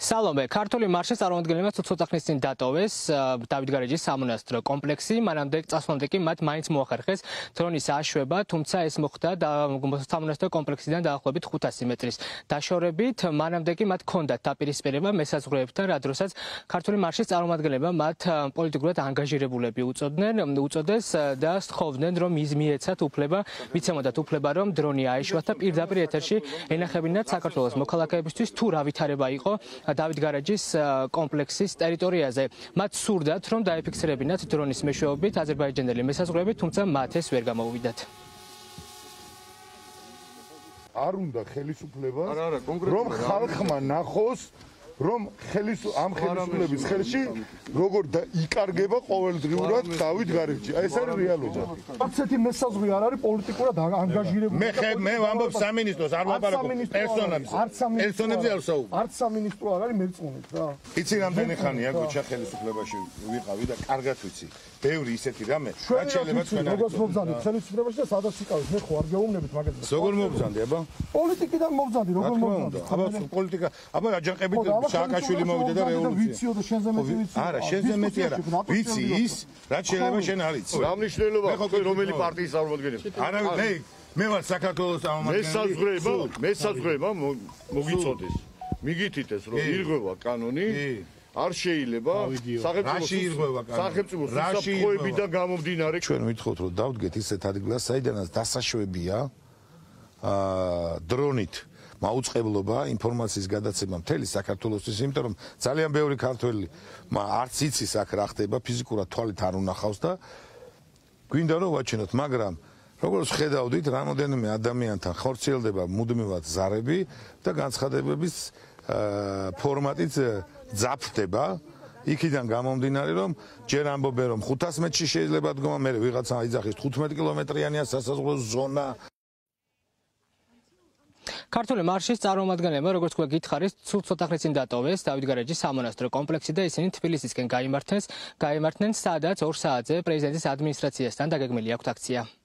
სალომე, ქართული მარშის წარმომადგენლებმა ცოტა ხნის წინ დატოვეს დავითგარეჯის სამონასტრო კომპლექსი, მანამდე წასვლამდე კი მათ მაინც მოახერხეს დრონის აშვება, თუმცა ეს მოხდა სამონასტრო კომპლექსიდან დაახლოებით 500 მეტრის დაშორებით, მანამდე კი მათ ჰქონდათ დაპირისპირება მესაზღვრეებთან, რა დროსაც ქართული მარშის წარმომადგენლებმა მათ პოლიტიკურად ანგაჟირებულები უწოდეს და სთხოვდნენ, რომ მიეცათ უფლება, მიცემოდათ უფლება, რომ დრონი აეშვათ და პირდაპირ ეთერში ენახებინათ საქართველოს მოქალაქეებისთვის თუ რა ვითარება იყო დავითგარეჯის კომპლექსის ტერიტორიაზე. მათ სურდათ, რომ დაიფიქსირებინათ დრონის მეშვეობით აზერბაიჯანელი მესაზღვრეები, თუმცა მათ ეს ვერ გამოუვიდათ. არ უნდა ხელისუფლება, რომ ხალხმა ნახოს, რომ ამ ხელისუფლების ხელში როგორ იკარგება ყოველდღიურად დავითგარეჯი. ეს არის რეალობა. ასეთი მესაზღვრე არ არის პოლიტიკურად ანგაჟირებული. მე ვამბობ სამინისტროს, არ ვაპარაკობ პერსონალს. პერსონალზე არ ვსაუბრობ. არც სამინისტრო არ არის მერწმუნეთ რა. იცი რამდენი ხანია გოჩა ხელისუფლებაში ვიყავი და კარგად ვიცი. ბევრი ისეთი რამე, რაც შეიძლება თქვენ არ როგორ მობრძანდით ხელისუფლებაში და სადაც იყავით, მე ხო არ გეუბნებით მაგაზე. როგორ მობრძანდი, აბა? პოლიტიკიდან მობრძანდი, როგორ მობრძანდი? აბა პოლიტიკა, აბა აჯანყებით სააკაშვილი მოვიდა და რევოლუცია. ვიციო და შენზე მეტი ვიცი. არა, შენზე მეტი არა. ვიცი ის, რაც შეიძლება შენ არ იცი. რა მნიშვნელობა აქვს რომელი პარტიის წარმომადგენელი? არა, მე ვარ საქართველოს წარმომადგენელი. მესაზღვრეება მოგიწოდეს. მიგითითეს რომ ირღვევა კანონი. არ შეიძლება სახელმწიფოს საფრთხეებიდან გამომდინარე ჩვენ ვითხოვთ რომ დავდგეთ ისეთ ადგილას საიდანაც დასაშვებია დრონით მაუწყებლობა ინფორმაციის გადაცემა მთელი საქართველოსთვის, იმიტომ რომ ძალიან ბევრი ქართველი არც იცის აქ რა ხდება, ფიზიკურად თვალით არ უნახავს და გვინდა რომ ვაჩინოთ, მაგრამ როგორც ხედავდით, რამოდენიმე ადამიანთან ხორციელდება მუდმივად ზარები და განცხადებების ფორმატიც ძაფდება იქიდან გამომდინარე რომ ჯერ ამბობენ რომ 500 მეტრში შეიძლება დგომა, მე ვიღაცა იძახის 15 კილომეტრიანია სასაზღვრო ზონა. ქართული მარშის წარმომადგენლებმა, როგორც თქვა გითხარით, სულ ცოტა ხნის წინ დატოვეს დავითგარეჯის სამონასტრო კომპლექსი და ისინი თბილისისკენ გაიმართნენ, სადაც 2 საათზე პრეზიდენტის ადმინისტრაციასთან დაგეგმილი აქვთ აქცია.